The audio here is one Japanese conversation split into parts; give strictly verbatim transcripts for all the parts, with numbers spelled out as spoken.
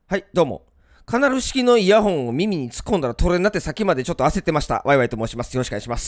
はい、どうも。カナル式のイヤホンを耳に突っ込んだら取れになって先までちょっと焦ってました。ワイワイと申します。よろしくお願いします。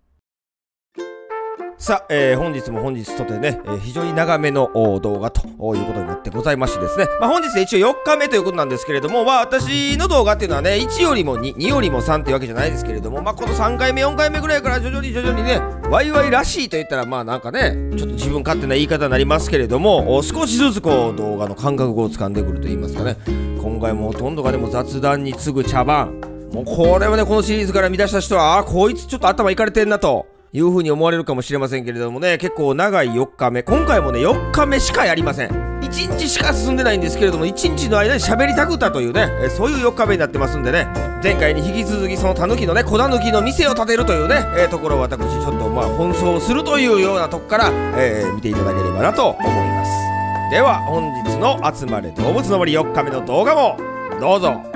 さあ、えー、本日も本日とてね、えー、非常に長めの動画ということになってございましてですね。まあ本日で一応よっかめということなんですけれども、まあ私の動画っていうのはね、いちよりもに、によりもさんっていうわけじゃないですけれども、まあこのさんかいめ、よんかいめぐらいから徐々に徐々にね、ワイワイらしいと言ったらまあなんかね、ちょっと自分勝手な言い方になりますけれども、少しずつこう動画の感覚を掴んでくると言いますかね。今回もほとんどがでも雑談に次ぐ茶番。もうこれはね、このシリーズから見出した人は、あーこいつちょっと頭いかれてんなと。いう風に思われるかもしれませんけれどもね、結構長いよっかめ、今回もねよっかめしかやりません。いちにちしか進んでないんですけれども、いちにちの間に喋りたくったというね、えそういうよっかめになってますんでね、前回に引き続きそのたぬきのね、小たぬきの店を建てるというね、えー、ところを私ちょっとまあ奔走するというようなとこから、えー、見ていただければなと思います。では本日の集まれ動物の森よっかめの動画もどうぞ。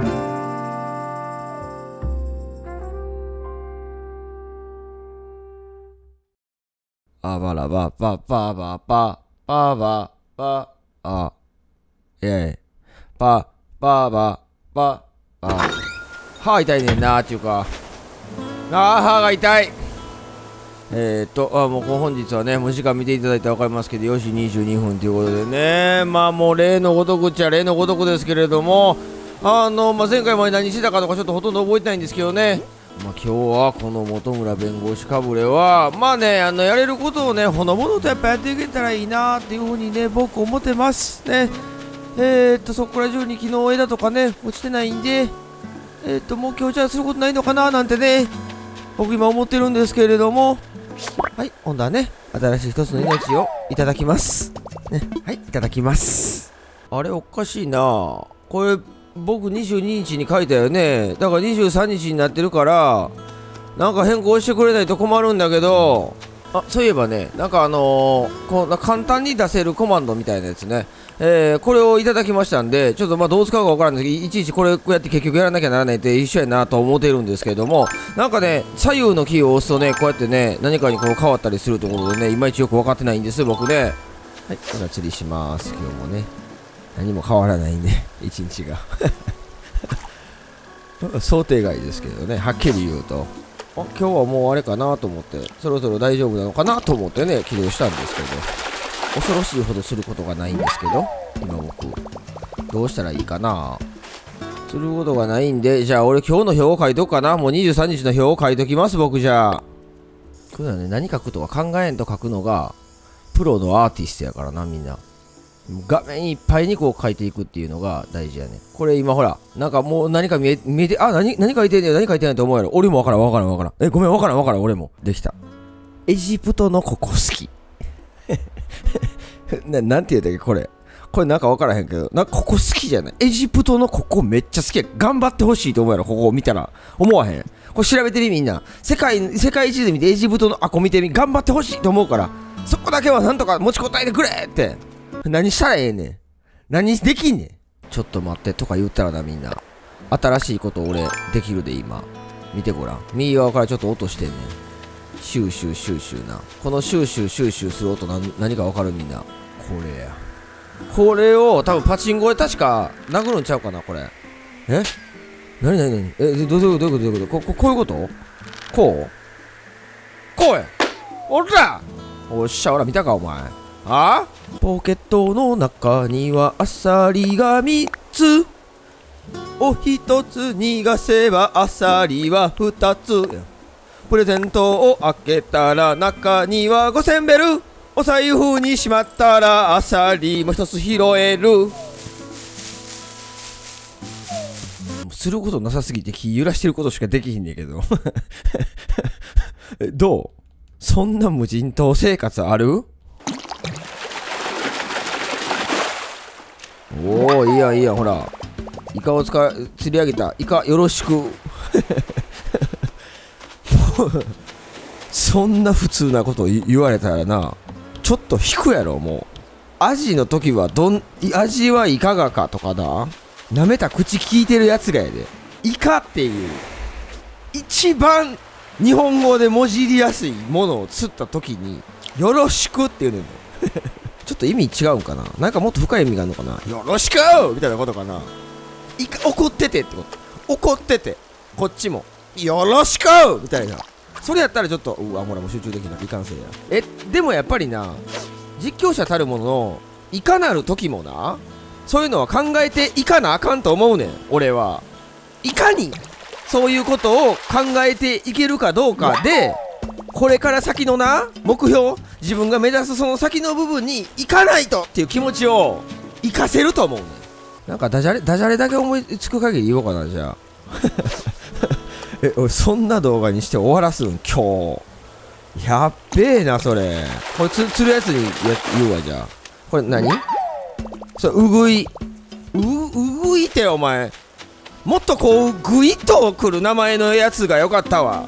あばらばばばばばばばばあいやいばばばばば歯痛いねんなーっていうか、あー歯が痛い。えーっとあもう本日はね、もう時間見ていただいて分かりますけどよじにじゅうにふんということでね、まあもう例のごとくっちゃ例のごとくですけれども、あの、まあ、前回まで何してたかとかちょっとほとんど覚えてないんですけどね、まあ、今日はこの本村弁護士かぶれはまあね、あのやれることをねほのぼのとやっぱやっていけたらいいなっていうふうにね僕思ってますね。えー、っとそこら中に昨日枝とかね落ちてないんで、えー、っともう今日じゃあすることないのかななんてね僕今思ってるんですけれども、はい、今度はね新しい一つの命をいただきますね。はい、いただきます。あれおかしいな、これ僕にじゅうににちに書いたよね。だからにじゅうさんにちになってるからなんか変更してくれないと困るんだけど、あそういえばね、なんかあのー、こんな簡単に出せるコマンドみたいなやつね、えー、これをいただきましたんで、ちょっとまあどう使うかわからんですけど、いちいちこれこうやって結局やらなきゃならないって一緒やなと思っているんですけれども、なんかね左右のキーを押すとねこうやってね何かにこう変わったりするということでね、いまいちよく分かってないんです僕ね。はい、これは釣りします。今日もね何も変わらないね一日が想定外ですけどね、はっきり言うとあ今日はもうあれかなと思って、そろそろ大丈夫なのかなと思ってね起動したんですけど、恐ろしいほどすることがないんですけど、今僕どうしたらいいかな、することがないんで、じゃあ俺今日の表を書いとくかな。もうにじゅうさんにちの表を書いときます僕。じゃあこれはね、何書くとか考えんと書くのがプロのアーティストやからな。みんな画面いっぱいにこう書いていくっていうのが大事やね。これ今ほらなんかもう何か見え見えて、あ何何書いてんねん何書いてんねんと思うやろ。俺もわからんわからんわからん、えごめんわからんわからん、俺もできた。エジプトのここ好きな, なんて言うたっけこれこれなんかわからへんけど、なんかここ好きじゃない。エジプトのここめっちゃ好きや。頑張ってほしいと思うやろ。ここを見たら思わへん。これ調べてみみんな。世界世界一で見てエジプトのあこ見てみ、頑張ってほしいと思うから、そこだけはなんとか持ちこたえてくれって。何したらええねん、何できんねん、ちょっと待ってとか言ったらな。みんな新しいこと俺できるで今見てごらん。右側からちょっと音してんねん。シューシューシューシューな、このシューシューシューシューする音な何かわかるみんな。これや、これを多分パチンコで確か殴るんちゃうかなこれ。え何何何えどういうことどういうことどういうこと、こここういうこと、こうこうや、おらおっしゃ、ほら見たかお前。あポケットの中にはアサリがみっつ、お一つ逃がせばアサリはふたつ、プレゼントを開けたら中にはごせんベル、お財布にしまったらアサリも一つ拾える。することなさすぎて気揺らしてることしかできひんねんけどどう、そんな無人島生活ある？おおいいやんいいやん、ほらイカを使い釣り上げたイカよろしくそんな普通なこと言われたらなちょっと引くやろ。もうアジの時はどん味はいかがかとかだ、なめた口聞いてるやつがやで。イカっていう一番日本語でもじりやすいものを釣った時によろしくっていうのよちょっと意味違うんかな、なんかもっと深い意味があるのかな。よろしくみたいなことかな。 いか怒っててってこと怒っててこっちもよろしくみたいな。それやったらちょっとうわほらもう集中できなくていかんせいや。えでもやっぱりな実況者たるもののいかなる時もなそういうのは考えていかなあかんと思うねん。俺はいかにそういうことを考えていけるかどうかでこれから先のな目標自分が目指すその先の部分に行かないとっていう気持ちを活かせると思うねん。なんかダジャレダジャレだけ思いつく限り言おうかな。じゃあえ俺そんな動画にして終わらすん今日やっべえなそれ。これつ釣るやつにや言うわ。じゃあこれ何それうぐいううぐいってお前もっとこうグイッとくる名前のやつがよかったわ。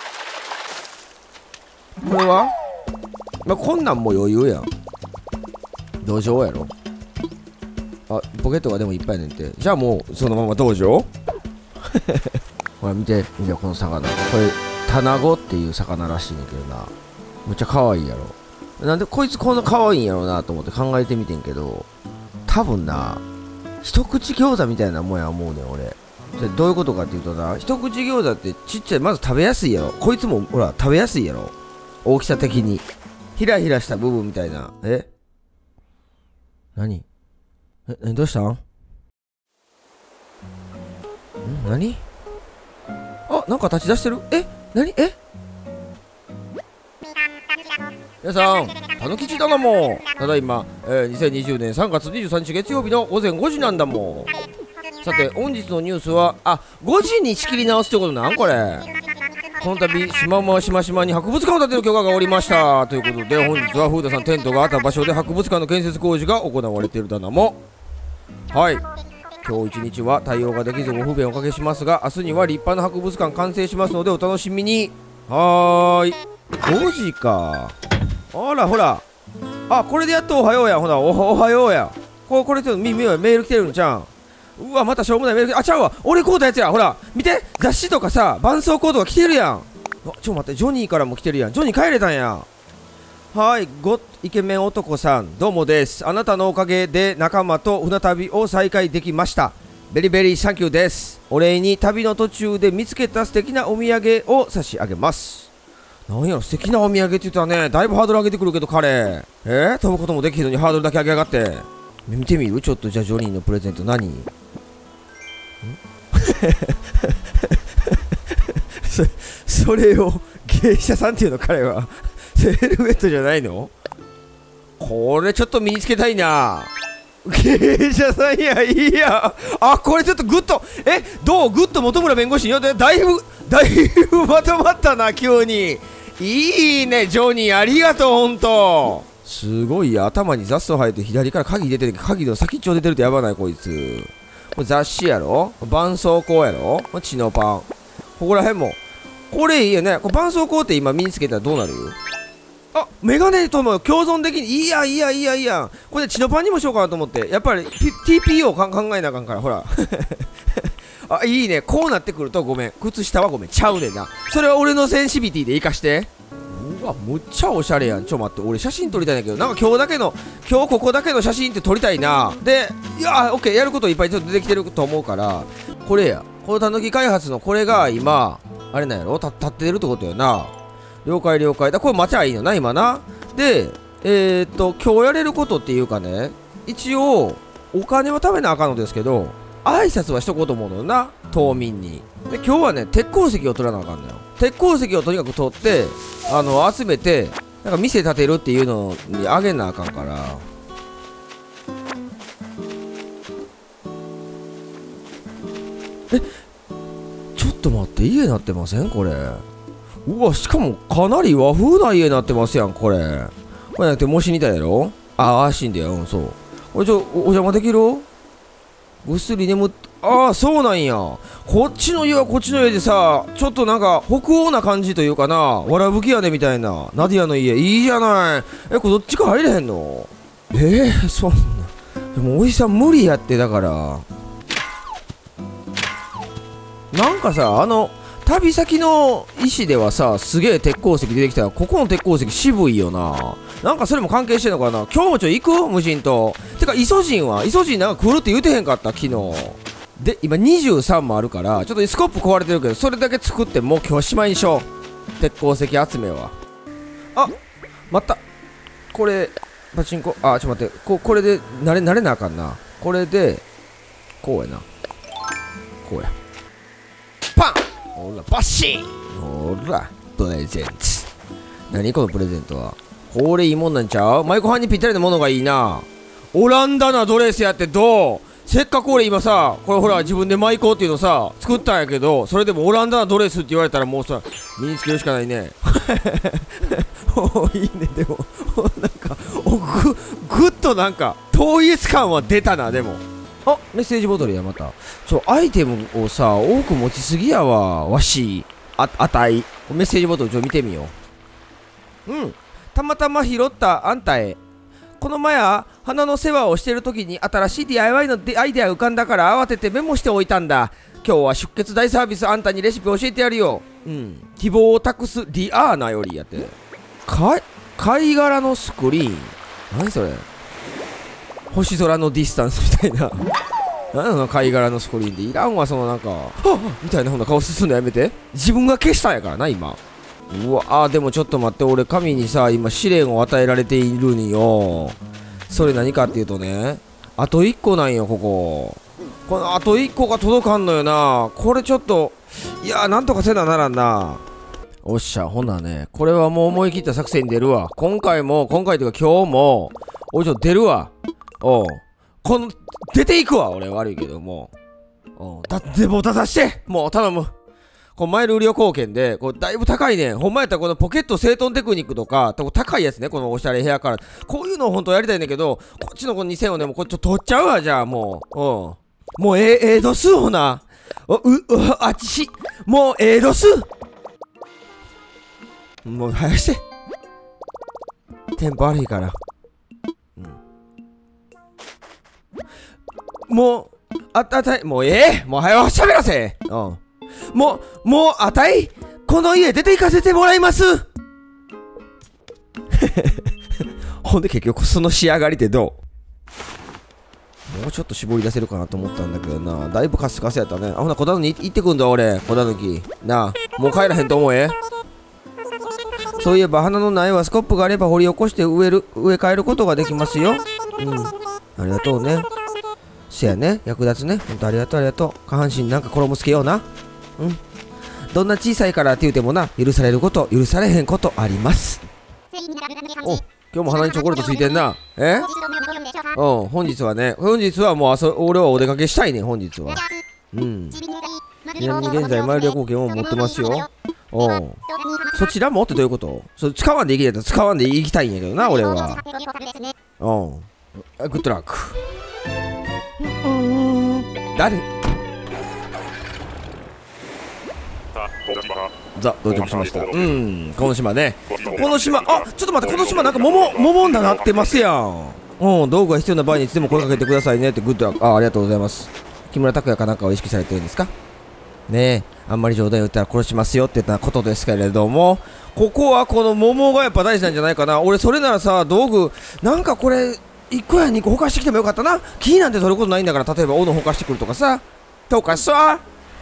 これはまあ、こんなんも余裕やん。道場やろ。あポケットがでもいっぱいやねんって。じゃあもうそのまま道場ほら見て見てこの魚。これタナゴっていう魚らしいねんけどな。めっちゃ可愛いやろ。なんでこいつこんな可愛いんやろうなと思って考えてみてんけど多分な一口餃子みたいなもんや思うねん俺。それどういうことかっていうとな一口餃子ってちっちゃいまず食べやすいやろ。こいつもほら食べやすいやろ大きさ的にひらひらした部分みたいな。え何えどうしたんん何あなんか立ち出してる。え何え皆さんたぬきちだなもただいま、えー、にせんにじゅうねんさんがつにじゅうさんにち月曜日のごぜんごじなんだもん。さて本日のニュースはあごじに仕切り直すってことなんこれ。この度しまましましまに博物館を建てる許可が下りましたということで本日はフーダさんテントがあった場所で博物館の建設工事が行われているだなも。はい今日一日は対応ができずご不便をおかけしますが明日には立派な博物館完成しますのでお楽しみに。はーいごじか。あらほらあこれでやっとおはようや。ほら お, おはようや。これこれちょっとみメール来てるんじゃん。うわまたしょうもないメール。あちゃうわ俺こうたやつや。ほら見て雑誌とかさ絆創膏とか来てるやん。あちょっと待ってジョニーからも来てるやん。ジョニー帰れたんや。はいごイケメン男さんどうもです。あなたのおかげで仲間と船旅を再開できました。ベリベリーサンキューです。お礼に旅の途中で見つけた素敵なお土産を差し上げます。なんやろ素敵なお土産って言ったらねだいぶハードル上げてくるけど彼えー、飛ぶこともできるのにハードルだけ上げやがって見てみるちょっと。じゃあジョニーのプレゼント何そ, それを芸者さんっていうの彼はセルベットじゃないの。これちょっと身につけたいな。芸者さんやいいや。あこれちょっとグッとえどうグッと本村弁護士よだいぶだいぶまとまったな急に。いいねジョニーありがとうほんとすごいや。頭に雑草生えて左から鍵出てる。鍵の先っちょ出てるってやばないこいつ。これ雑誌やろ絆創膏やろ血のパンここら辺もこれいいよね。これ絆創膏って今身につけたらどうなる。あメガネとも共存できん。いいやんいいやんいいやんいいやん。これ血のパンにもしようかなと思ってやっぱり ティーピーオー 考えなあかんからほらあいいね。こうなってくるとごめん靴下はごめんちゃうねんな。それは俺のセンシビティで生かして。うわむっちゃおしゃれやん。ちょ待って俺写真撮りたいんだけどなんか今日だけの今日ここだけの写真って撮りたいな。でいやオッケーやることいっぱいちょっと出てきてると思うからこれやこのたぬき開発のこれが今あれなんやろた立ってるってことやな。了解了解だこれ待ちゃいいのな今な。でえー、っと今日やれることっていうかね一応お金は食べなあかんのですけど挨拶はしとこうと思うのよな島民に。で今日はね鉄鉱石を取らなあかんのよ。鉄鉱石をとにかく取ってあの集めてなんか店建てるっていうのにあげなあかんから。えちょっと待って家なってませんこれ。うわしかもかなり和風な家なってますやんこれ。これなくてもしにたやろ。ああ死んでやうんそう。これちょ お, お邪魔できるぐっすり眠っああそうなんや。こっちの家はこっちの家でさちょっとなんか北欧な感じというかなわらぶき屋根みたいなナディアの家いいじゃない。えこれどっちか入れへんの。えー、そんなでもおじさん無理やってだからなんかさあの旅先の石ではさすげえ鉄鉱石出てきたらここの鉄鉱石渋いよな。なんかそれも関係してんのかな。今日もちょ行く無人島てかイソジンはイソジンなんか来るって言うてへんかった昨日。 で今にじゅうさんもあるから、ちょっとスコップ壊れてるけどそれだけ作ってもう今日しまいにしよう。鉄鉱石集めは。あ、待った。これパチンコ、あ、ちょっと待って、ここれで慣れ慣れなあかんな。これでこうやな、こうや。パン、ほらバッシン、ほらプレゼント。何このプレゼントは。これいいもんなんちゃう。舞妓はんにぴったりなものがいいな。オランダなドレスやってどう。せっかく俺今さ、これほら自分で舞妓っていうのさ作ったんやけど、それでもオランダなドレスって言われたらもうさ身につけるしかないね。おいいね。でもなんかおぐぐっとなんか統一感は出たな。でもあ、メッセージボトルや。またちょアイテムをさ多く持ちすぎやわわし。あ、あたいメッセージボトルちょっと見てみよう。うん、たまたま拾ったあんたへ。この前は花の世話をしている時に新しい ディーアイワイ のアイデアが浮かんだから慌ててメモしておいたんだ。今日は出血大サービス、あんたにレシピ教えてやるよ。うん、希望を託すディアーナよりやって。か貝殻のスクリーン、何それ。星空のディスタンスみたいな。何なの貝殻のスクリーンで。いらんわそのなんかはっみたいなほんな顔すんのやめて。自分が消したんやからな今。うわあ、でもちょっと待って、俺神にさ今試練を与えられているんよ。それ何かっていうとね、あといっこなんよ。こここのあといっこが届かんのよな。これちょっといやーなんとかせなならんな。おっしゃ、ほんならね、これはもう思い切った作戦に出るわ。今回も今回というか今日も俺ちょっと出るわ。おう、この出ていくわ。俺悪いけども、おう、だってもう出さしてもう頼む。こうマイル売り貢献で、こうだいぶ高いねん。ほんまやったらこのポケット整頓テクニックとか、高いやつね、このおしゃれヘアカラー。こういうのをほんとやりたいんだけど、こっちのこのにせんをね、もうこっち取っちゃうわ、じゃあもう。うん。もうええ、ええ度数ほな。う、う、あっちし、もうええ度数。もう早して。テンポ悪いから。うん。もう、あたたい、もうええ、もう早く喋らせ。うん。もう、もう、あたい、この家出て行かせてもらいます。ほんで結局その仕上がりってどう。もうちょっと絞り出せるかなと思ったんだけどな。だいぶカスカスやったね。あ、ほな、小田抜き行ってくんだ俺、小田抜き。なあ、もう帰らへんと思え。そういえば花の苗はスコップがあれば掘り起こして植える、植え替えることができますよ。うん。ありがとうね。せやね、役立つね。ほんとありがとうありがとう。下半身なんか衣つけような。うん。どんな小さいからって言うてもな、許されること、許されへんことあります。お、今日も鼻にチョコレートついてんな。え？うん、本日はね、本日はもう遊、俺はお出かけしたいね、本日は。うん。ちなみに現在、マイル旅行券を持ってますよ。うん。そちらもってどういうこと？それ使わんでいきたいと使わんでいきたいんやけどな、俺は。うん。グッドラック。うん。誰？ザ、到着しました。うん、この島ね。この島、あ、ちょっと待って、この島なんか桃、桃になってますやん。うん、道具が必要な場合にいつでも声かけてくださいねってグッドラック。あ、ありがとうございます。木村拓哉かなんかを意識されてるんですかねえ。あんまり冗談言ったら殺しますよって言ったことですけれども、ここはこの桃がやっぱ大事なんじゃないかな。俺それならさ、道具なんかこれいっこやにこほかしてきてもよかったな。木なんて取ることないんだから、例えば斧ほかしてくるとかさ、とかさ。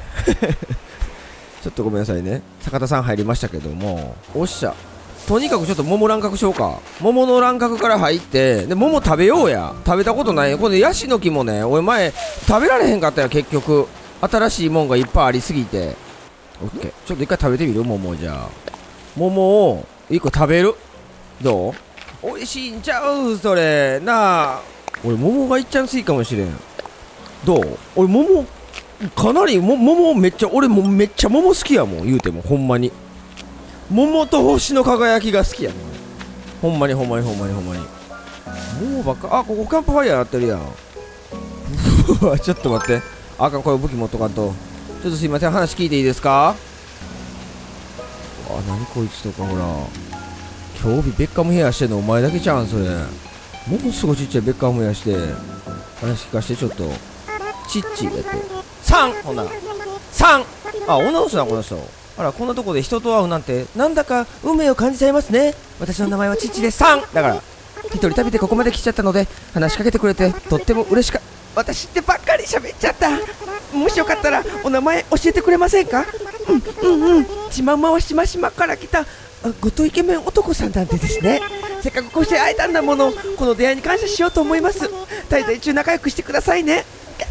ちょっとごめんなさいね。坂田さん入りましたけども、おっしゃ。とにかくちょっと桃乱獲しようか。桃の乱獲から入って、で、桃食べようや。食べたことない。このヤシの木もね、俺前、食べられへんかったよ、結局。新しいもんがいっぱいありすぎて。オッケー。ちょっと一回食べてみる桃じゃあ。桃を一個食べる。どう？美味しいんちゃうそれ。なあ。俺、桃がいっちゃんすいかもしれん。どう？俺、桃、かなりも桃めっちゃ俺もめっちゃ桃好きやもん言うてもほんまに桃と星の輝きが好きやもんほんまにほんまにほんまにほんまに桃ばっか。あ、ここキャンプファイヤーやってるやん。うわちょっと待って、あかん、これ武器持っとかんと。ちょっとすいません、話聞いていいですか。あ、なにこいつとかほら今日日ベッカムヘアしてんのお前だけちゃうんそれ。ものすごいちっちゃいベッカムヘアして話聞かしてちょっとチッチやってさんほんならさん。あ、女の人だこの人。あら、こんなとこで人と会うなんてなんだか運命を感じちゃいますね。私の名前はチッチです。さんだから一人旅でここまで来ちゃったので話しかけてくれてとっても嬉しか。私ってばっかり喋っちゃった。 もしよかったらお名前教えてくれませんか？うんうんうん、ちまんまはしましまから来たごとイケメン男さんなんでですね。せっかくこうして会えたんだもの、この出会いに感謝しようと思います。滞在中仲良くしてくださいね。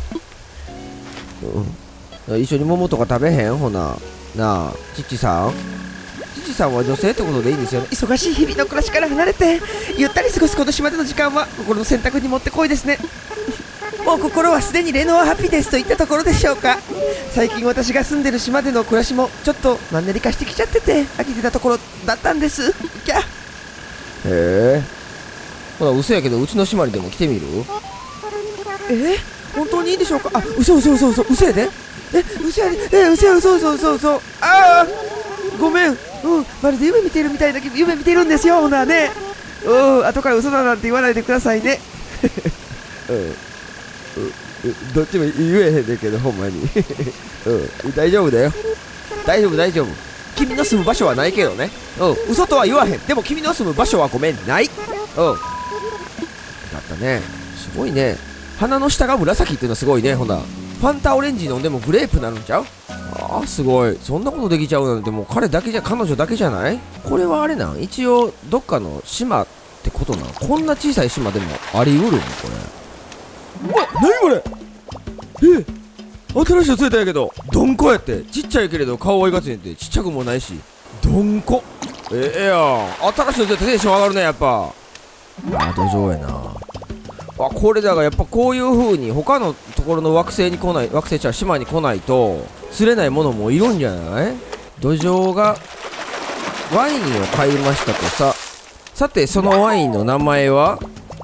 うん、一緒に桃とか食べへん？ほななあ、チッチさんチッチさんは女性ってことでいいんですよね。 忙しい日々の暮らしから離れてゆったり過ごすこの島での時間は心の選択にもってこいですね。もう心はすでにレノアハピネスといったところでしょうか。最近私が住んでる島での暮らしもちょっとマンネリ化してきちゃってて飽きてたところだったんです。キャへえ、ほら嘘やけどうちの島にでも来てみる？ えー、本当にいいでしょうか？あ、嘘嘘嘘嘘嘘やで。え、嘘やで。え、嘘や嘘嘘嘘嘘。ああごめん。うん、まるで夢見てるみたいだけど夢見てるんですよ。ほなね、うん、後から嘘だなんて言わないでくださいね。 うん、どっちも言えへんねんけどほんまにうん、大丈夫だよ、大丈夫大丈夫。君の住む場所はないけどね。うん、嘘とは言わへん。でも君の住む場所はごめんない。うんだったね。すごいね。鼻の下が紫っていうのはすごいね。ほなファンタオレンジ飲んでもグレープになるんちゃう？ああすごい。そんなことできちゃうなんてもう彼だけじゃ彼女だけじゃない？これはあれなん？一応どっかの島ってことなん？こんな小さい島でもありうるのこれ。うわ、なにこれ？え、新しいの釣れたんやけどどんこやって。ちっちゃいけれど顔はいかついねんて。ちっちゃくもないしどんこ。ええやん、新しいの釣れたらテンション上がるねやっぱ。ああ土壌やな。あ、これだからやっぱこういう風に他のところの惑星に来ない、惑星ちゃう島に来ないと釣れないものもいるんじゃない？土壌がワインを買いましたとさ。さてそのワインの名前は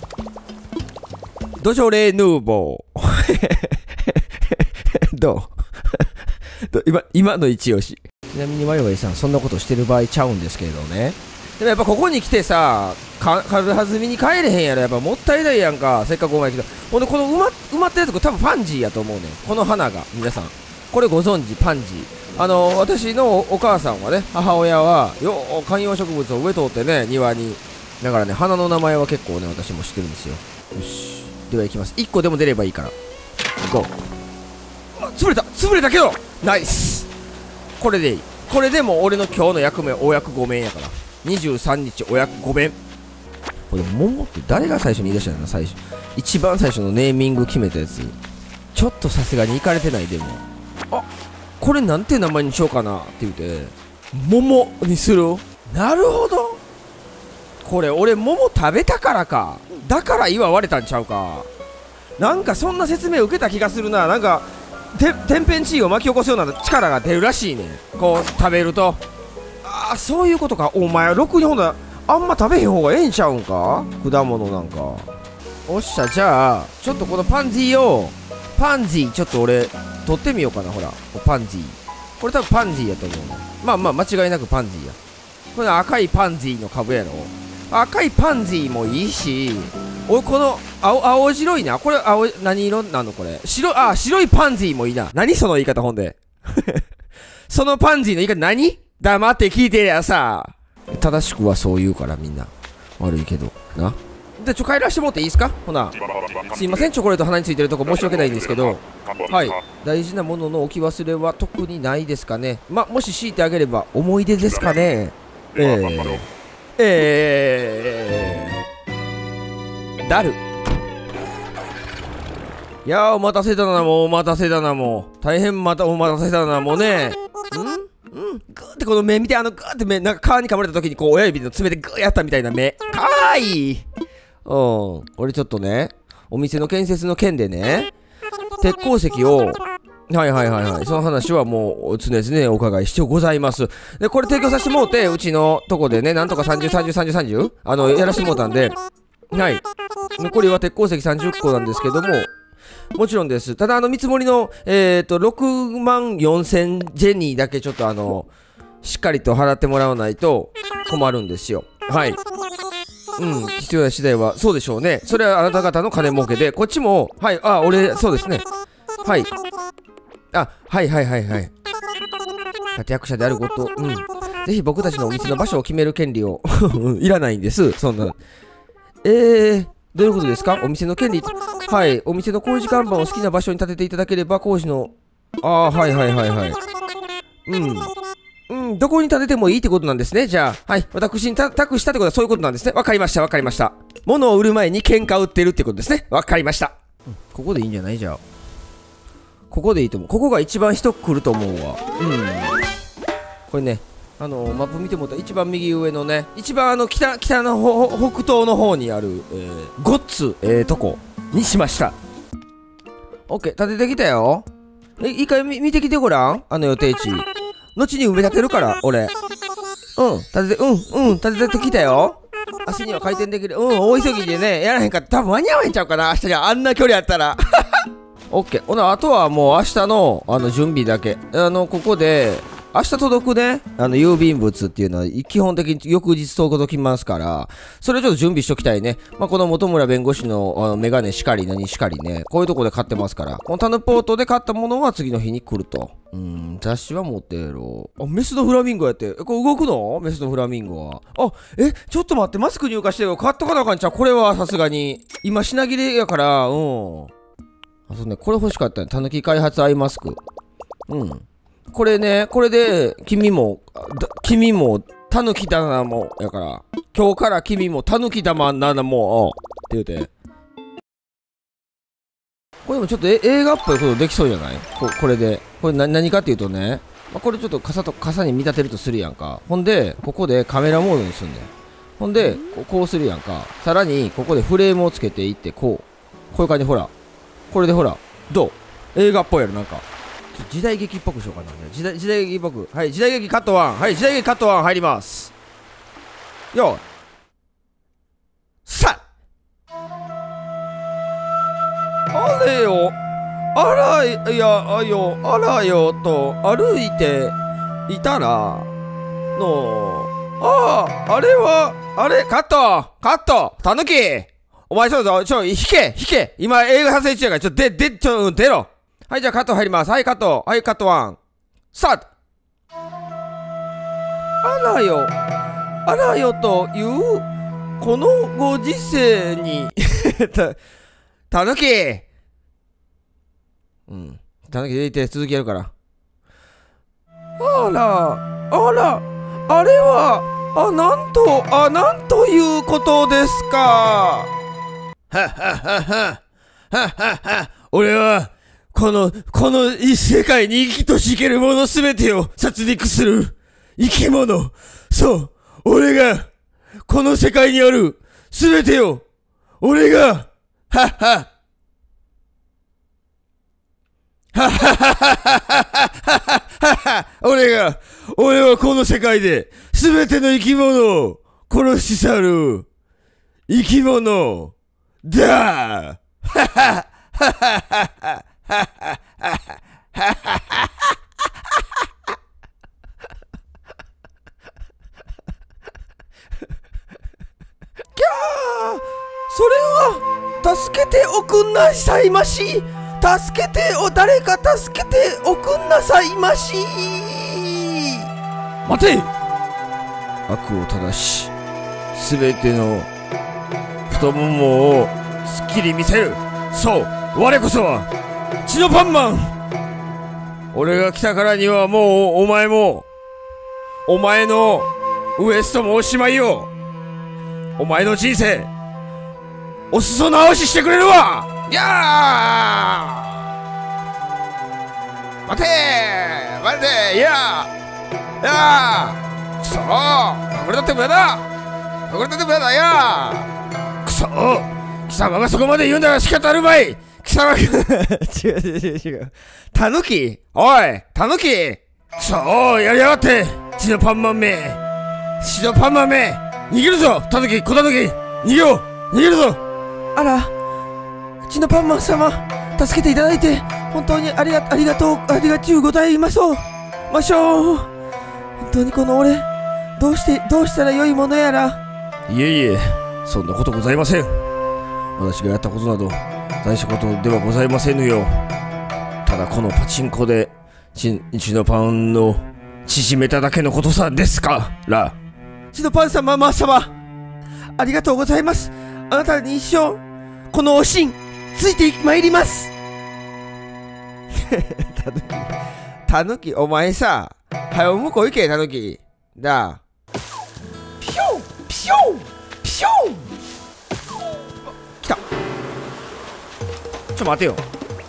ドジョレ・ヌーボーどうど今今の一押し。ちなみにワイワイさんそんなことしてる場合ちゃうんですけれどね。でもやっぱここに来てさ、か軽はずみに帰れへんやろ。やっぱもったいないやんか、せっかくお前来た。ほんでこの埋ま埋まってるとこ多分パンジーやと思うねん。この花が皆さんこれご存知？パンジー。あの私のお母さんはね、母親はよう観葉植物を植えとってね、庭に。だからね花の名前は結構ね私も知ってるんですよ。よし、では行きます。いっこでも出ればいいから行こう。あ、潰れた潰れたけどナイス。これでいい。これでも俺の今日の役目お役ごめんやから。にじゅうさんにちお役ごめん。これ桃って誰が最初に言い出したんだ。最初一番最初のネーミング決めたやつちょっとさすがにいかれてない。でもあ、これなんて名前にしようかなって言うて桃にする。なるほど、これ俺桃食べたからか。だから祝われたんちゃうか。なんかそんな説明受けた気がするな。なんかて天変地異を巻き起こすような力が出るらしいねん、こう食べると。ああそういうことか。お前ろくにほんなあんま食べへん方がええんちゃうんか、果物なんか。おっしゃ、じゃあちょっとこのパンジーをパンジーちょっと俺取ってみようかな。ほらパンジー、これ多分パンジーやと思う。まあまあ間違いなくパンジーや。これ赤いパンジーの株やろ。赤いパンジーもいいし、おいこの青青白いな。これ青何色なのこれ。白あ白いパンジーもいいな。何その言い方ほんでそのパンジーの言い方何？黙って聞いてりゃさ。正しくはそう言うからみんな。悪いけどな。でちょ帰らしてもらっていいですか。ほなすいません、チョコレート鼻についてるとこ申し訳ないんですけど、はい、大事なものの置き忘れは特にないですかね。まもし強いてあげれば思い出ですかね。えー、えー、だる。いやーお待たせだな、もうお待たせだな、もう大変またお待たせだな、もうね。んうんグーってこの目見て、あのグーって目なんか皮にかまれた時にこう親指の爪でグーやったみたいな目、かわいい。うん、俺ちょっとねお店の建設の件でね鉄鉱石をはいはいはいはい、その話はもう常々お伺いしてございます。でこれ提供させてもうて、うちのとこでねなんとかさんじゅう、さんじゅう、さんじゅう、さんじゅうあのやらしてもうたんで、はい残りは鉄鉱石さんじゅっこなんですけども、もちろんです。ただあの見積もりのえっとろくまんよんせんジェニーだけちょっとあのしっかりと払ってもらわないと困るんですよ。はい、うん、必要な次第はそうでしょうね。それはあなた方の金儲けで、こっちもはいあ俺そうですね、はいあはいはいはいはい立役者であること、うん、ぜひ僕たちのお店の場所を決める権利をいらないんです、そんな。えーどういうことですか。お店の権利。はい、お店の工事看板を好きな場所に立てていただければ工事のああ、はいはいはいはい。うん。うん、どこに建ててもいいってことなんですね。じゃあ、はい。私に託したってことはそういうことなんですね。わかりました、わかりました。物を売る前に喧嘩売ってるってことですね。わかりました。うん、ここでいいんじゃないじゃあ。ここでいいと思う。ここが一番人来ると思うわ。うん。これね、あのー、マップ見てもらったら一番右上のね、一番あの北、北の方、北東の方にある、えー、ごっつ、えー、とこにしました。オッケー、建ててきたよ。え、一回見てきてごらん。あの予定地。後に埋め立てるから、俺。うん、建てて、うん、うん、建ててきたよ。明日には開店できる。うん、大急ぎでね、やらへんかったら多分間に合わへんちゃうかな。明日にはあんな距離あったら。オッケー。ほな、あとはもう明日の、あの、準備だけ。あの、ここで、明日届くね、あの、郵便物っていうのは、基本的に翌日届きますから、それをちょっと準備しときたいね。まあ、この本村弁護士の、あのメガネしかり、何しかりね、こういうとこで買ってますから、このタヌポートで買ったものは次の日に来ると。うーん、雑誌は持ってやろう。あ、メスのフラミンゴやって。え、これ動くの？メスのフラミンゴは。あ、え、ちょっと待って、マスク入荷してるよ。買っとかなあかんちゃう。これはさすがに。今、品切れやから、うん。あ、そうね、これ欲しかったね。たぬき開発アイマスク。うん。これね、これで、君も、君も、たぬきだなも、やから、今日から君もたぬきだまななも、って言うて。これもちょっと映画っぽいことできそうじゃない？ここれで。これな何かっていうとね、まあ、これちょっと傘と傘に見立てるとするやんか。ほんで、ここでカメラモードにすんねん。ほんで、こう、こうするやんか。さらに、ここでフレームをつけていって、こう。こういう感じで、ほら。これでほら。どう？映画っぽいやろ、なんか。時代劇っぽくしようかな。時代、時代劇っぽく。はい、時代劇カットワン。はい、時代劇カットワン入ります。よーい。さあれよ。あら、いや、あよ、あらよと歩いていたら、の、ああ、あれは、あれ、カットカットたぬきお前そうぞ、ちょ、引け引け今映画撮影中やから、ちょ、で、で、ちょ、出ろはい、じゃあカット入ります。はい、カット。はい、カットワン。スタート。あらよ、あらよという、このご時世に、た、たぬきうん。たぬき出て続きやるから。あら、あら、あれは、あ、なんと、あ、なんということですか。はっはっはっは。はっはっは。俺は、この、この世界に生きとし生けるものすべてを殺戮する生き物。そう。俺が、この世界にあるすべてを、俺が、はっは。はっはっはっはっはっは。俺が、俺はこの世界で、すべての生き物を殺し去る生き物だ。はっはっはっはっは。はははははは。きゃー、それは助けておくんなさいまし。助けてお誰か助けておくんなさいまし。待て。悪を正し、すべての太ももをすっきり見せる。そう、我こそは血のパンマン。俺が来たからにはもうお前もお前のウエストもおしまいよ。お前の人生お裾直ししてくれるわ。いやー、待てー待て、いやー、いやー、くそー、これだって無駄だ、これだって無駄だ、いやー、くそー、貴様がそこまで言うんだら仕方あるまい。貴様が違う違う違う違う。たぬき、おいたぬき、くそー、やりやがって、血のパンマンめ、血のパンマンめ、逃げるぞたぬき、小たぬき、逃げよう、逃げるぞ。あら、血のパンマン様、助けていただいて本当にありがありがとうありがちゅうございましょうましょう。本当にこの俺、どうしてどうしたらよいものやら。いえいえ、そんなことございません。私がやったことなど大したことではございませぬよ。ただこのパチンコで血のパンを縮めただけのことさですから血のパン様、マー様、ありがとうございます。あなたに一生このおしんついてまいります。 たぬきたぬきお前さ、はよ向こう行けたぬきだ。ピションピションピション来た。ちょ待てよ。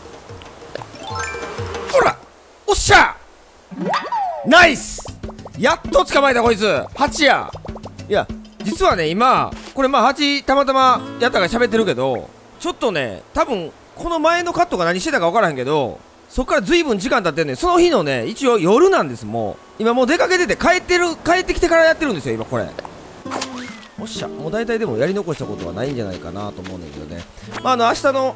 ほらおっしゃナイス、やっと捕まえたこいつ。ハチや。いや実はね今これまあハチたまたまやったから喋ってるけど、ちょっとね多分この前のカットが何してたか分からへんけど、そっからずいぶん時間経ってんねん。その日のね一応夜なんです。もう今もう出かけてて帰ってる帰ってきてからやってるんですよ今これ。おっしゃ、もう大体でもやり残したことはないんじゃないかなと思うんだけどね。まああの明日の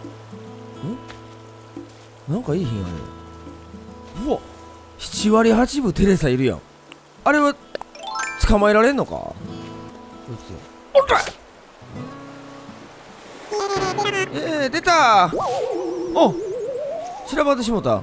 んなんかいい日やね。うわななわりはちぶテレサいるやん。あれは捕まえられんのか。おらえー、出たー。お散らばってしもた。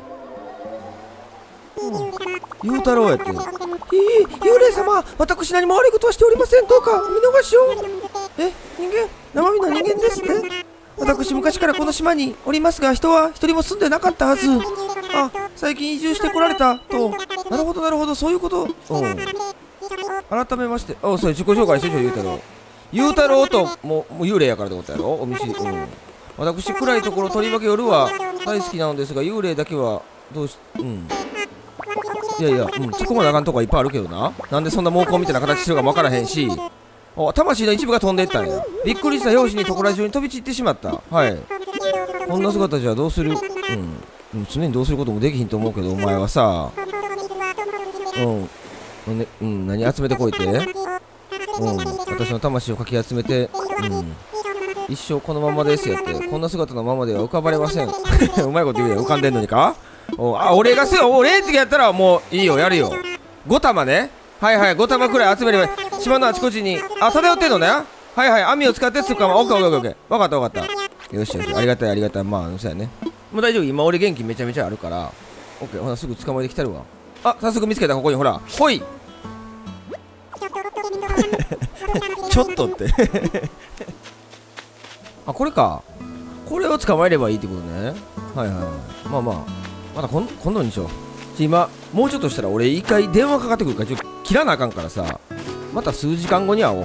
ゆうたろうやって。ひー、幽霊様、私何も悪いことはしておりません。どうかお見逃しを。え、人間、生身の人間ですって。私昔からこの島におりますが、人は一人も住んでなかったはず。あ、最近移住してこられたと。なるほどなるほど、そういうこと。うん。改めまして、あ、それ自己紹介してちょ、ゆうたろう。ゆうたろうともう、もう幽霊やからってことやろ。お店、うん。私暗いところ、とりわけ夜は大好きなのですが、幽霊だけはどうし、うん。いやいや、うん、突っ込まなあかんとこはいっぱいあるけどな。なんでそんな猛攻みたいな形してるかもわからへんし。お、魂の一部が飛んでいったんや。びっくりした拍子にそこら中に飛び散ってしまった。はい。こんな姿じゃどうする。うん。うん、常にどうすることもできひんと思うけど、お前はさ。うん。ね、うん、何集めてこいって。うん。私の魂をかき集めて、うん。一生このままですやって。こんな姿のままでは浮かばれません。うまいこと言うやん。浮かんでんのにか。おあ、俺がせよ、俺ってやったらもういいよ、やるよ。ご玉ね。はいはい、ご玉くらい集めれば、島のあちこちに、あ、漂ってんのね。はいはい、網を使ってつかま、オッケーオッケーオッケー。わかったわかった。よしよし、ありがたいありがたい。まあ、そうやね。もう大丈夫、今俺元気めちゃめちゃあるから。オッケー、ほら、すぐ捕まえてきたるわ。あ、早速見つけた、ここにほら。ほいちょっとってあ、これか。これを捕まえればいいってことね。はいはい。まあまあ。また今今度にしよう。今、もうちょっとしたら俺一回電話かかってくるから、ちょっと切らなあかんからさ。また数時間後に会おう。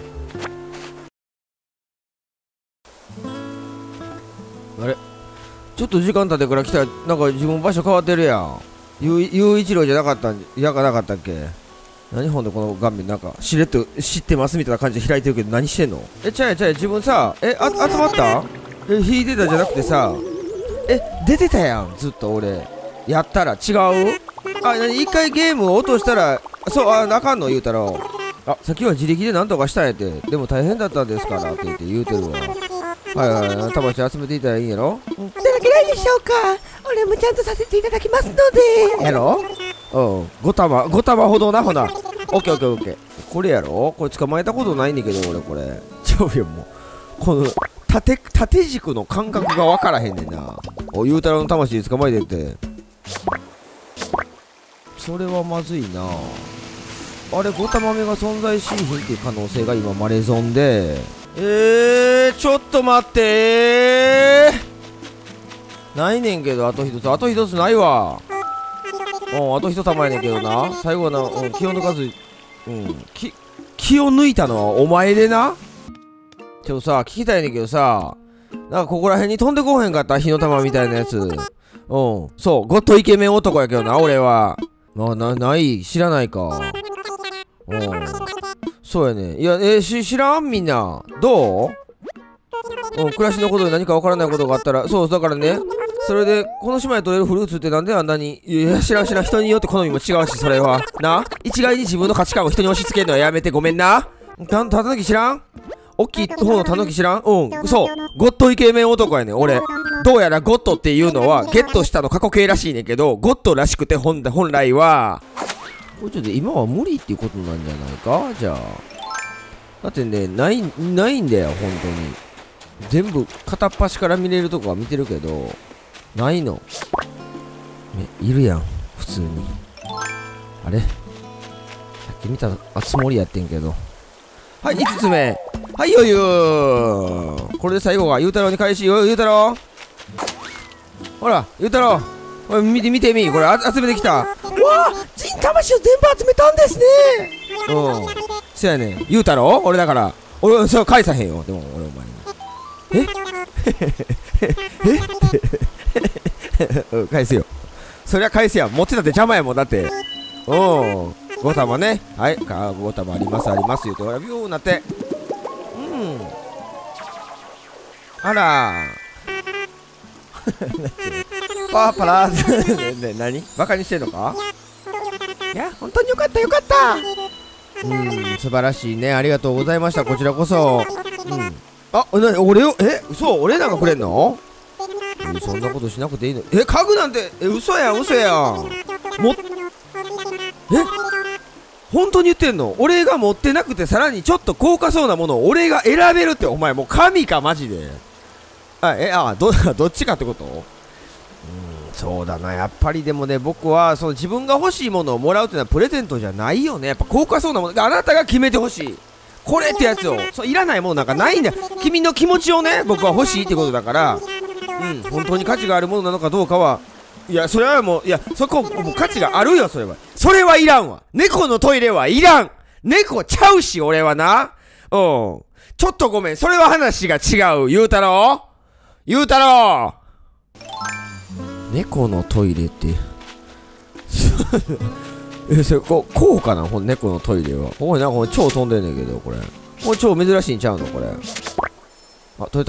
あれちょっと時間経ってから来たら、なんか自分場所変わってるやん。ゆういちろうじゃなかったんじゃなかったっけ。何ほんでこの画面なんかしれっと知ってますみたいな感じで開いてるけど何してんの。え、ちゃうやちゃうや、自分さ、え、あ、集まった。え、引いてたじゃなくてさ、え、出てたやんずっと俺。やったら違う。あ、なに一回ゲームを落としたら、そう、あ、あかんの言うたら、あ、さっきは自力でなんとかしたんやって、でも大変だったんですからって言って言うてるわ。はいはいはい、魂集めていたらいいんやろ。 いただけないでしょうか。俺もちゃんとさせていただきますので。 やろ。うん、ご玉ご玉ほどな。ほな、オッケーオッケーオッケー。これやろ。これ捕まえたことないんだけど俺これ。ちょいよもうこの縦縦軸の感覚が分からへんねんな。お、ゆうたろうの魂捕まえてって。それはまずいな。あれご玉目が存在しひんっていう可能性が今マレゾンで。えー、ちょっと待ってー。ないねんけど、あと一つあと一つないわ。うん、あと一玉やねんけどな。最後はな、うん、気を抜かず、うん、気気を抜いたのはお前でな。ちょっとさ、聞きたいねんけどさ、なんかここら辺に飛んでこへんかった。火の玉みたいなやつ。うん、そう、ゴッドイケメン男やけどな、俺は。な、な、ない、知らないか。うん、そうやね。いや、えー、し、知らんみんな。どう？うん、暮らしのことで何かわからないことがあったら、そう、だからね、それで、この島で取れるフルーツってなんであんなに、いや、知らん知らん、人によって好みも違うし、それは。な、一概に自分の価値観を人に押し付けるのはやめてごめんな。た、たぬき知らん？おっきい方のたぬき知らん？うん、そう。ゴッドイケメン男やねん、俺。どうやらゴッドっていうのは、ゲットしたの過去形らしいねんけど、ゴッドらしくて本、本来は、これちょっと今は無理っていうことなんじゃないか？じゃあ。だってね、ない、ないんだよ、本当に。全部片っ端から見れるとこは見てるけど、ないの。ね、いるやん、普通に。あれ？さっき見たつもりやってんけど。はい、いつつめ。はいよゆー。これで最後が、ゆうたろうに返しよ、ゆうたろう。ほら、ゆうたろう。 これ見て見てみ、これあ集めてきた。 わあ、ジン魂を全部集めたんですね。 うん、そやねん。言うたろ俺だから。俺、それ返さへんよ。でも俺お前に。ええうん、返すよ。そりゃ返すやん。持ってたって邪魔やもん。だって。うん。ご玉ね。はい。ご玉ありますあります言うて、ほら、ビューなって。うん。あらパーパラーね、何バカにしてんのか。 いや、本当によかったよかった。 うん、素晴らしいね。ありがとうございました。こちらこそ。うん。あ、な、俺を、え、嘘、俺なんかくれんの？うん、そんなことしなくていいの。え、家具なんて、え、嘘やん、嘘やん。も、え、本当に言ってんの？俺が持ってなくて、さらにちょっと高価そうなものを俺が選べるって、お前もう神か、マジで。あ、え、あ、ど、どっちかってこと？うん、そうだな。やっぱりでもね、僕は、その自分が欲しいものをもらうっていうのはプレゼントじゃないよね。やっぱ高価そうなもの。あなたが決めてほしい。これってやつを。そう、いらないものなんかないんだよ。君の気持ちをね、僕は欲しいってことだから、うん、本当に価値があるものなのかどうかは、いや、それはもう、いや、そこ、もう価値があるよ、それは。それはいらんわ。猫のトイレはいらん。猫ちゃうし、俺はな。うん。ちょっとごめん。それは話が違う。ゆうたろうゆうたろう猫のトイレって。え、それ、こう、こうかなほん、猫のトイレは。ここになんか超飛んでんねんけど、これ。これ超珍しいんちゃうのこれ。あ、取れた。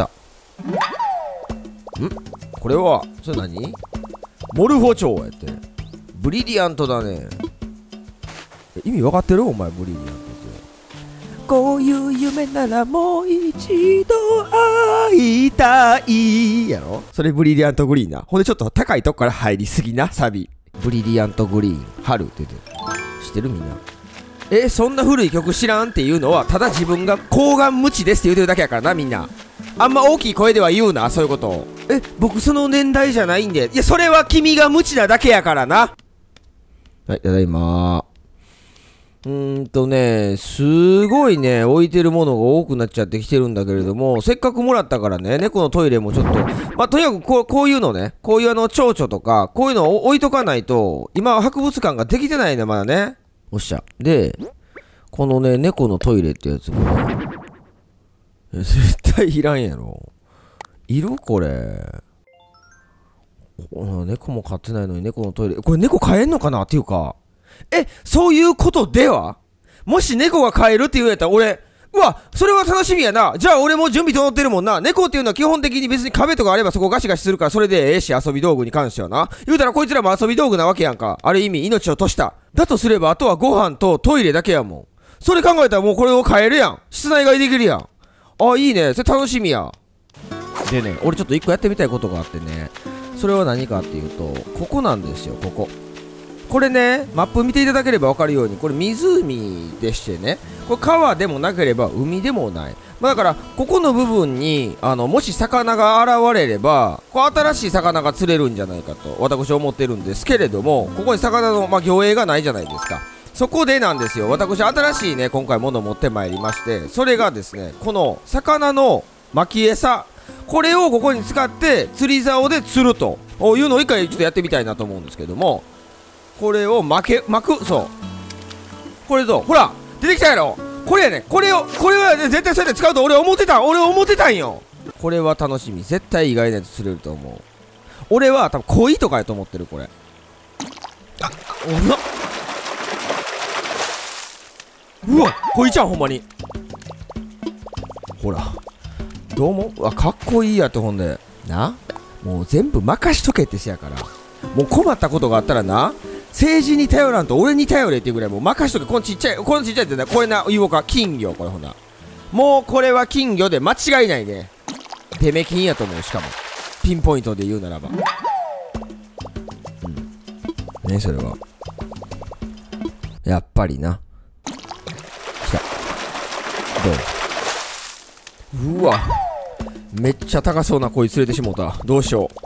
んこれは、それ何モルフォチョウやって。ブリリアントだね。意味分かってるお前、ブリリアントって。こういう夢ならもう一度会いたいやろ。それブリリアントグリーンな。ほんでちょっと高いとこから入りすぎな、サビ。ブリリアントグリーン、春って言ってる。知ってるみんな。え、そんな古い曲知らんっていうのは、ただ自分が高顔無知ですって言うてるだけやからな、みんな。あんま大きい声では言うな、そういうことを。え、僕その年代じゃないんで。いや、それは君が無知なだけやからな。はい、ただいまー。うーんとね、すごいね、置いてるものが多くなっちゃってきてるんだけれども、せっかくもらったからね、猫のトイレもちょっと、まあ、とにかくこう、こういうのね、こういうあの、蝶々とか、こういうのを置いとかないと、今は博物館ができてないね、まだね。おっしゃ。で、このね、猫のトイレってやつ、これ。絶対いらんやろ。いるこれ。猫も飼ってないのに猫のトイレ。これ猫飼えんのかなっていうか。え、そういうことではもし猫が飼えるって言うんやったら俺、うわ、それは楽しみやな。じゃあ俺も準備整ってるもんな。猫っていうのは基本的に別に壁とかあればそこガシガシするからそれでええし、遊び道具に関してはな。言うたらこいつらも遊び道具なわけやんか。ある意味命を賭した。だとすればあとはご飯とトイレだけやもん。それ考えたらもうこれを飼えるやん。室内飼いできるやん。あ、いいね。それ楽しみや。でね、俺ちょっと一個やってみたいことがあってね。それは何かっていうと、ここなんですよ、ここ。これね、マップ見ていただければ分かるように、これ湖でしてね、これ川でもなければ海でもない。まあ、だから、ここの部分に、あの、もし魚が現れれば、こう新しい魚が釣れるんじゃないかと、私は思ってるんですけれども、ここに魚の、まあ、魚影がないじゃないですか。そこでなんですよ、私、新しいね、今回物を持ってまいりまして、それがですね、この魚の巻き餌、これをここに使って釣り竿で釣るというのを一回ちょっとやってみたいなと思うんですけども、これを巻け、巻く、そう。これと、ほら、出てきたやろ。これやね、これを、これはね、絶対そうやって使うと俺思ってた、俺思ってたんよ。これは楽しみ。絶対意外なやつ釣れると思う。俺は多分鯉とかやと思ってる、これ。あ、おな。うわ、鯉ちゃん、ほんまに。ほら。どうも、うわ、かっこいいやって、ほんで。な、もう全部任しとけってしやから。もう困ったことがあったらな、政治に頼らんと俺に頼れっていうぐらいもう任しとけ。このちっちゃい、このちっちゃいってな、これな、言おうか、金魚、これほな。もうこれは金魚で間違いないね。デメ金やと思う、しかも。ピンポイントで言うならば。うん。ね、それは。やっぱりな。来た。どう？うわ。めっちゃ高そうな鯉連れてしもうた。どうしよう。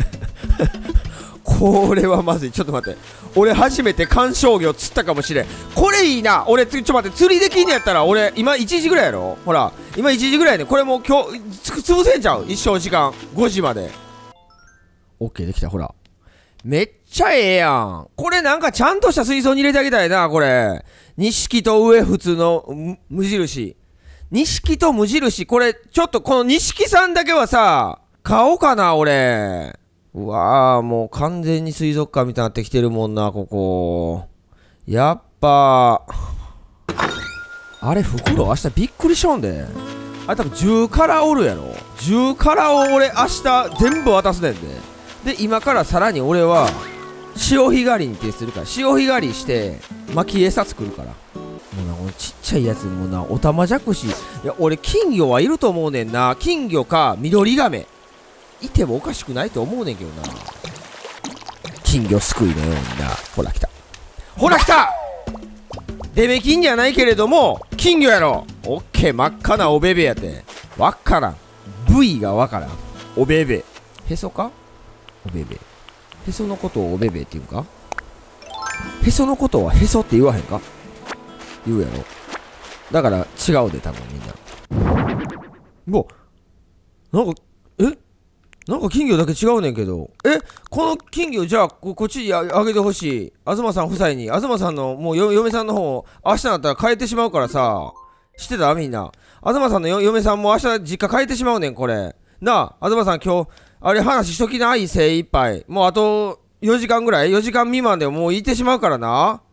これはまずい。ちょっと待って。俺初めて観賞魚釣ったかもしれん。これいいな。俺、ちょっと待って。釣りできんのやったら、俺、今いちじぐらいやろ。ほら。今いちじぐらいね。これもう今日、つ、潰せんじゃん。一生時間。ごじまで。オッケーできた。ほら。 めっちゃええやん。これなんかちゃんとした水槽に入れてあげたいな、これ。錦と上普通の無印。錦と無印、これ、ちょっとこの錦さんだけはさ、買おうかな、俺。うわー、もう完全に水族館みたいになってきてるもんな、ここ。やっぱ、あれ、袋明日びっくりしょんで。あれ多分じゅうからおるやろ。じゅうからを俺明日全部渡すねんで。で、今からさらに俺は、潮干狩りに徹するから。潮干狩りして、巻き餌作るから。もうな、このちっちゃいやつにもな、オタマジャクシ。いや、俺、金魚はいると思うねんな。金魚か、緑ガメ。いてもおかしくないと思うねんけどな。金魚すくいのようにな。ほら来た。ほら来たデメキンじゃないけれども、金魚やろ。オッケー、真っ赤なおべべやて。わっからん。部位がわからん。おべべ。へそかおべべ。へそのことをおべべって言うか。へそのことはへそって言わへんか。言うやろ。だから違うで、多分みんな。もう、なんか、えなんか金魚だけ違うねんけど。えこの金魚じゃあ こ, こっちにあげてほしい。東さん夫妻に。東さんのもう嫁さんの方、明日になったら帰ってしまうからさ。知ってたみんな。東さんの嫁さんも明日実家帰ってしまうねん、これ。なあ、東さん今日、あれ話しときない、精一杯。もうあとよじかんぐらい ?よ 時間未満でもう行ってしまうからな。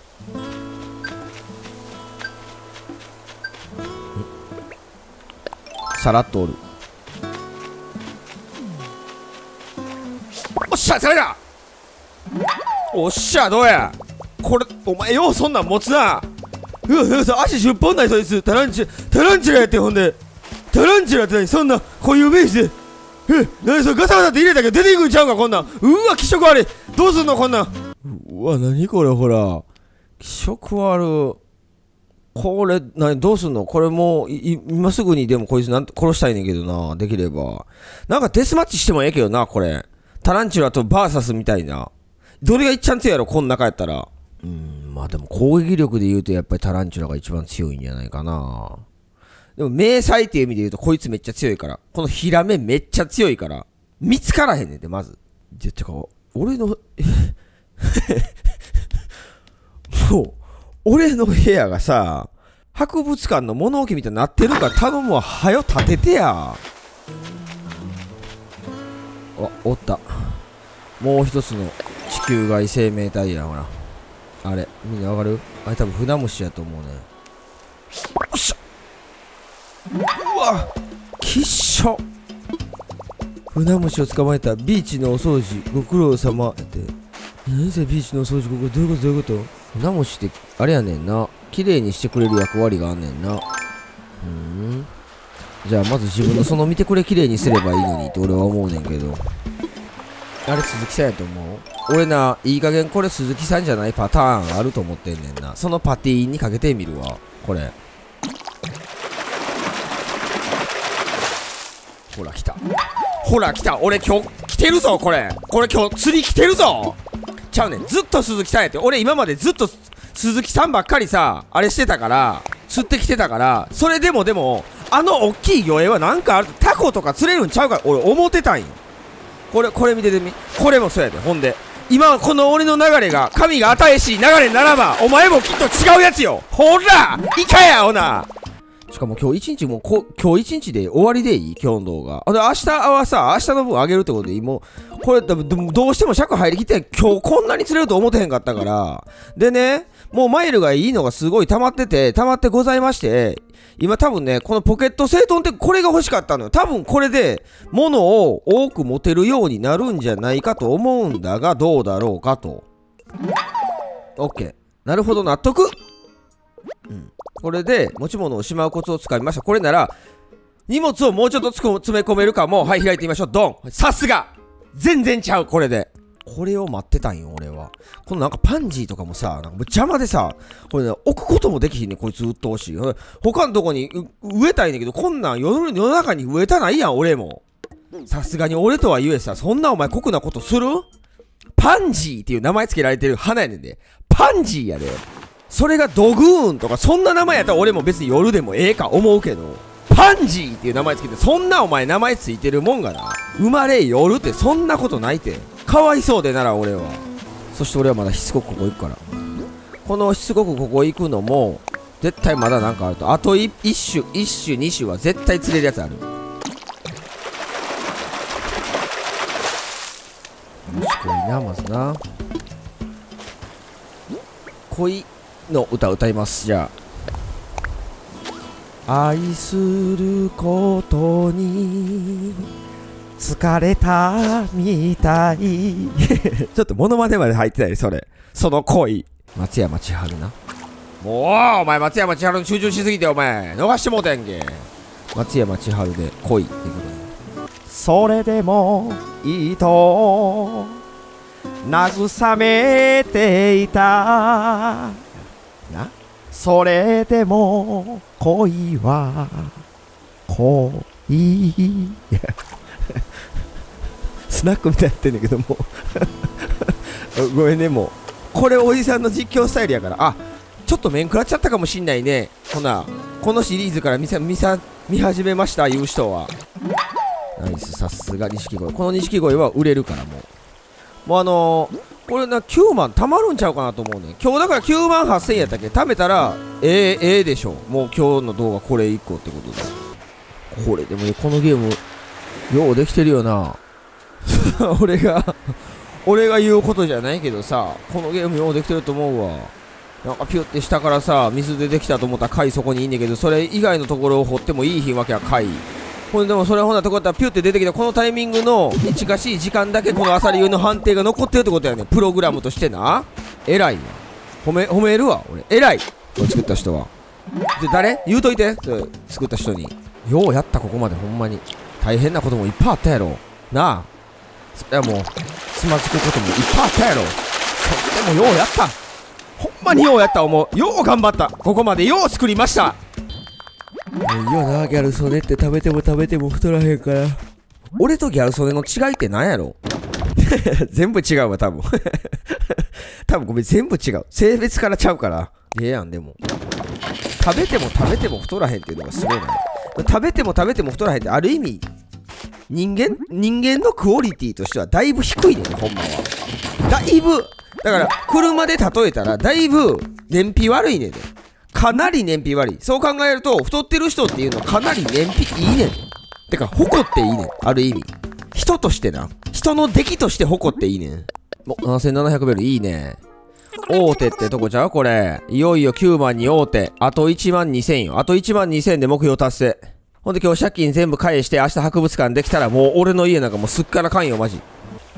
さらっとおる。おっしゃ、それだ。おっしゃ、どうや。これ、お前ようそんなん持つな。うわ、うわ、足じゅっぽんないそいつ。タランチュラ、タランチュラやって、ほんで。タランチュラって何、そんな、こういう名詞で。え、なにそれ、ガサガサって入れたけど出ていくんちゃうか、こんなん。うわ、気色悪い。どうすんの、こんなん。うわ、なにこれ、ほら。気色悪い。これ、なに、どうすんのこれもう、い、今すぐにでもこいつなん殺したいねんけどな。できれば。なんかデスマッチしてもええけどな、これ。タランチュラとバーサスみたいな。どれがいっちゃん強いやろ、こん中やったら。うーん、まあでも攻撃力で言うとやっぱりタランチュラが一番強いんじゃないかな。でも迷彩っていう意味で言うとこいつめっちゃ強いから。このヒラメめっちゃ強いから。見つからへんねんで、まず。じゃ、てか、俺の、もう、俺の部屋がさ、博物館の物置みたいになってるから頼むわ。はよ立ててや。あ、おった。もう一つの地球外生命体や、ほら。あれ、みんなわかる？あれ多分船虫やと思うね。よっしゃ！うわ！きっしょ！船虫を捕まえたビーチのお掃除、ご苦労様って。何それビーチのお掃除、ここどういうことどういうこと？船虫って、あれやねんな。綺麗にしてくれる役割があんねんな。うーん。じゃあまず自分のその見てくれ綺麗にすればいいのにって俺は思うねんけど。あれ鈴木さんやと思う？俺な、いい加減これ鈴木さんじゃないパターンあると思ってんねんな。そのパティーンにかけてみるわ。これ。ほら来た。ほら来た。俺今日来てるぞ、これ。これ今日釣り来てるぞ。ちゃうねん。ずっと鈴木さんやって。俺今までずっと鈴木さんばっかりさ、あれしてたから、釣ってきてたから、それでもでも、あの大きい魚影はなんかある。タコとか釣れるんちゃうか俺思ってたんよ。これ、これ見ててみ。これもそうやで。ほんで。今、この俺の流れが、神が与えし流れならば、お前もきっと違うやつよ。ほらイカや、ほな。しかも今日一日もうこ、今日一日で終わりでいい今日の動画。あ、で、明日はさ、明日の分上げるってことでいいもう、これ、どうしても尺入りきって今日こんなに釣れると思ってへんかったから。でね、もうマイルがいいのがすごい溜まってて、溜まってございまして、今多分ね、このポケット整頓ってこれが欲しかったのよ。多分これで物を多く持てるようになるんじゃないかと思うんだが、どうだろうかと。OK。なるほど、納得。うん。これで持ち物をしまうコツをつかみました。これなら、荷物をもうちょっとつこ詰め込めるかも。はい、開いてみましょう。ドン。さすが全然ちゃう、これで。これを待ってたんよ、俺は。このなんかパンジーとかもさ、なんか邪魔でさ、これね、置くこともできひんねん、こいつ鬱陶しい。他のとこに植えたいねんけど、こんなん世の世の中に植えたないやん、俺も。さすがに俺とは言えさ、そんなお前酷なことする？パンジーっていう名前つけられてる花やねんで。パンジーやで。それがドグーンとか、そんな名前やったら俺も別に夜でもええか思うけど、パンジーっていう名前つけて、そんなお前名前ついてるもんがな。生まれ夜ってそんなことないて。 かわいそうでなら俺は。そして俺はまだしつこくここ行くから。このしつこくここ行くのも絶対まだなんかあると。あと一種一種二種は絶対釣れるやつある。よし、こいな、まずな。恋の歌歌います。じゃあ、愛することに疲れたみたいちょっとモノマネまで入ってないそれ。その恋、松山千春な。もうお前松山千春に集中しすぎてお前逃してもうてんけ。松山千春で恋っていうことで、それでもいいと慰めていたな。それでも恋は恋スナックみたいになってんだけどもごめんね。もうこれおじさんの実況スタイルやから。あ、ちょっと面食らっちゃったかもしんないね。ほなこのシリーズから見さ見さ見始めましたいう人はナイス。さすが錦鯉。この錦鯉は売れるから。もうもうあのー、これなきゅうまんたまるんちゃうかなと思うね。今日だからきゅうまんはっせんえんやったっけ。貯めたらええええでしょ。もう今日の動画これいっこってことで。これでもね、このゲームようできてるよな俺が俺が言うことじゃないけどさ、このゲームようできてると思うわ。なんかピュって下からさ水でできたと思ったら貝そこにいんねんけど、それ以外のところを掘ってもいいひんわけや貝。ほんでもそれほんなとこだったらピュって出てきたこのタイミングのに近しい時間だけこのアサリ油の判定が残ってるってことやねん。プログラムとしてな。偉いわ。褒め褒めるわ俺。偉い。これ作った人はで誰言うといて。それ作った人にようやった。ここまでほんまに大変なこともいっぱいあったやろなあ。それはもうつまずくこともいっぱいあったやろ。それでもようやった。ほんまにようやった思う。よう頑張った。ここまでよう作りました。いいよな、ギャル曽根って食べても食べても太らへんから。俺とギャル曽根の違いって何やろ全部違うわ多分多分ごめん全部違う。性別からちゃうから。ええやん。でも食べても食べても太らへんっていうのがすごいな。食べても食べても太らへんってある意味人間人間のクオリティとしてはだいぶ低いねんほんまは。だいぶだから車で例えたらだいぶ燃費悪いねんで。かなり燃費悪い。そう考えると太ってる人っていうのはかなり燃費いいねん。てか誇っていいねん。ある意味人としてな、人の出来として誇っていいねん。お、ななせんななひゃくベルいいね。大手ってとこちゃうこれ。いよいよきゅうまんに大手。あといちまんにせんよ。あといちまんにせんで目標達成。ほんで今日借金全部返して明日博物館できたらもう俺の家なんかもうすっからかんよマジ。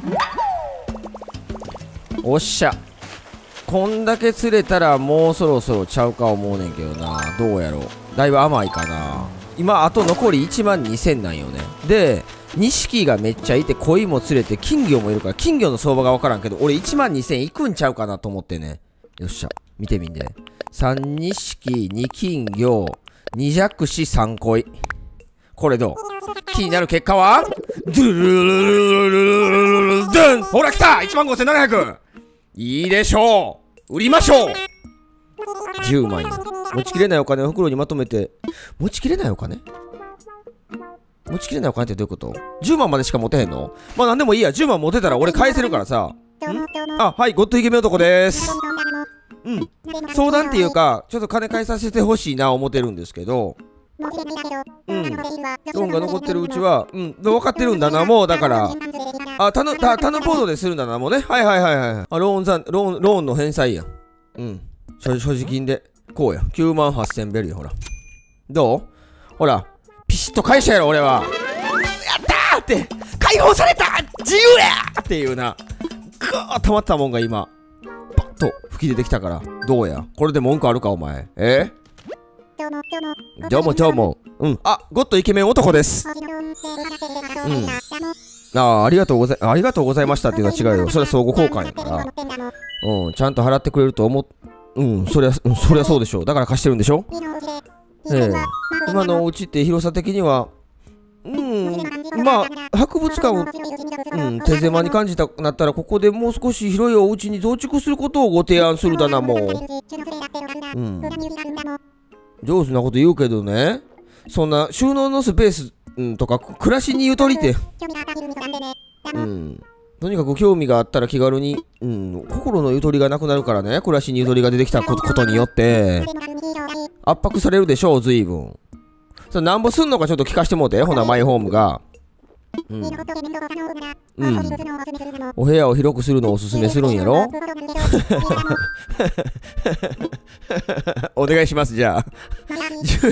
おっしゃ。こんだけ釣れたらもうそろそろちゃうか思うねんけどな。どうやろう。だいぶ甘いかな。今あと残りいちまんにせんなんよね。で錦がめっちゃいて鯉も釣れて金魚もいるから金魚の相場が分からんけど俺いちまんにせんいくんちゃうかなと思ってね。よっしゃ見てみんで。さん錦に金魚にジャクシさん鯉。これどう。気になる結果はドゥルルルルルルルルドゥン。ほら来た いちまんごせんななひゃく。いいでしょう。売りましょう。じゅうまん円。持ちきれないお金を袋にまとめて。持ちきれないお金持ちきれないお金ってどういうこと？ じゅう 万までしか持てへんの？まあなんでもいいや。じゅうまん持てたら俺返せるからさ。んあ、はい、ゴッドイケメン男でーす。うん。相談っていうか、ちょっと金返させてほしいな思ってるんですけど。うん。ローンが残ってるうちは、うん。分かってるんだな、もうだから。あ、タヌ、タタヌポードでするんだな、もうね。はいはいはいはい。あ、ローン残、ローン、ローンの返済やん。うん。所所持金で。こうや。きゅうまんはっせんベルや、ほら。どう？ほら。ピシッと返したやろ、俺は。やったーって、解放された自由やっていうな。ガー溜まったもんが今、パッと吹き出てきたから。どうや。これで文句あるか、お前。えどうもどうも。うん。あ、ゴッドイケメン男です。うん。ああ、ありがとうござい、ありがとうございましたっていうのは違うよ。それは相互交換やから。うん、ちゃんと払ってくれると思っ、うん、そりゃ、うん、そりゃそうでしょう。だから貸してるんでしょ。ええ、今のお家って広さ的には、うん、まあ、博物館を、うん、手狭に感じたくなったら、ここでもう少し広いお家に増築することをご提案するだな、もう。うん。上手なこと言うけどね、そんな収納のスペース、うん、とか暮らしにゆとりて、うん、 とにかく興味があったら気軽に、うん、心のゆとりがなくなるからね、暮らしにゆとりが出てきたこと、ことによって、圧迫されるでしょう、随分。それなんぼすんのかちょっと聞かしてもうて、ほな、マイホームが。うん。うん。お部屋を広くするのをおすすめするんやろお願いします、じゃあ。じゅう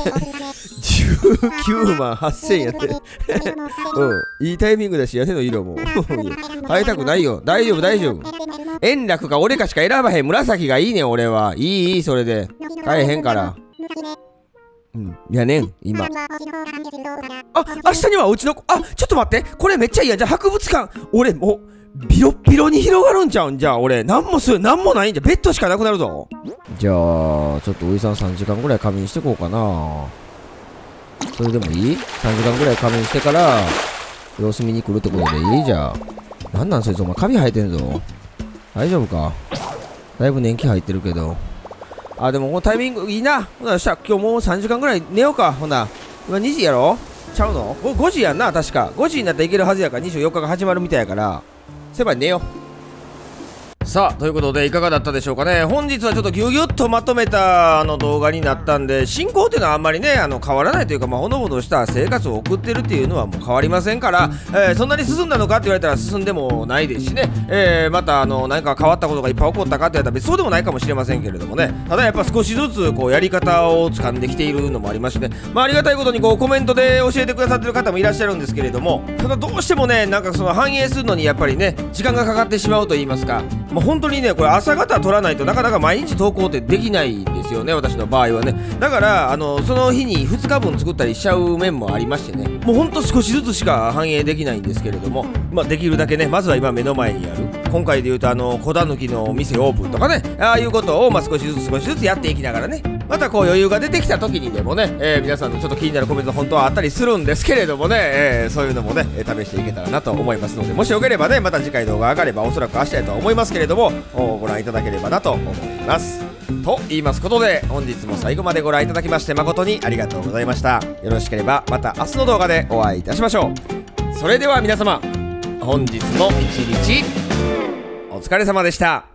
きゅうまんはっせんやって。うん。いいタイミングだし、痩せの色も。変えたくないよ。大丈夫、大丈夫。円楽か俺かしか選ばへん。紫がいいねん、俺は。いい、いい、それで。変えへんから。うん。やねん、今。あ、明日にはうちの、あ、ちょっと待って。これめっちゃいいやん。じゃあ博物館。俺もう、ビロッビロに広がるんちゃうんじゃあ俺。なんもする、なんもないんじゃ。ベッドしかなくなるぞ。じゃあ、ちょっとおじさんさんじかんぐらい仮眠してこうかな。それでもいい ?さん 時間ぐらい仮眠してから、様子見に来るってことでいいじゃん。なんなんそいつ、お前カビ生えてんぞ。大丈夫か？だいぶ年季入ってるけど。あ、でもこのタイミングいいな。ほな、したら今日もうさんじかんぐらい寝ようか。ほな。今にじやろ？ちゃうの？ ご 時やんな、確か。ごじになったらいけるはずやから、にじゅうよっかが始まるみたいやから。せば寝よう。さあ、ということでいかがだったでしょうかね。本日はちょっとギュギュッとまとめたあの動画になったんで、進行っていうのはあんまりね、あの変わらないというか、まあ、ほのぼのした生活を送ってるっていうのはもう変わりませんから、えー、そんなに進んだのかって言われたら進んでもないですしね、えー、またあの何か変わったことがいっぱい起こったかって言われたら別にそうでもないかもしれませんけれどもね、ただやっぱ少しずつこうやり方を掴んできているのもありましてね、まあ、ありがたいことにこうコメントで教えてくださってる方もいらっしゃるんですけれども、ただどうしてもね、なんかその反映するのにやっぱりね、時間がかかってしまうと言いますか、まあ、本当にね、これ朝方取らないとなかなか毎日投稿ってできないんですよね、私の場合はね。だからあのその日にふつかぶん作ったりしちゃう面もありましてね、もうほんと少しずつしか反映できないんですけれども、まあ、できるだけね、まずは今目の前にある、今回でいうとあの小田抜きのお店オープンとかね、ああいうことをまあ少しずつ少しずつやっていきながらね、またこう余裕が出てきた時にでもね、えー、皆さんのちょっと気になるコメント本当はあったりするんですけれどもね、えー、そういうのもね試していけたらなと思いますので、もしよければね、また次回動画上がればおそらく明日やとは思いますけれども、ご覧いただければなと思います。と言いますことで、本日も最後までご覧いただきまして誠にありがとうございました。よろしければまた明日の動画でお会いいたしましょう。それでは皆様、本日も一日お疲れ様でした。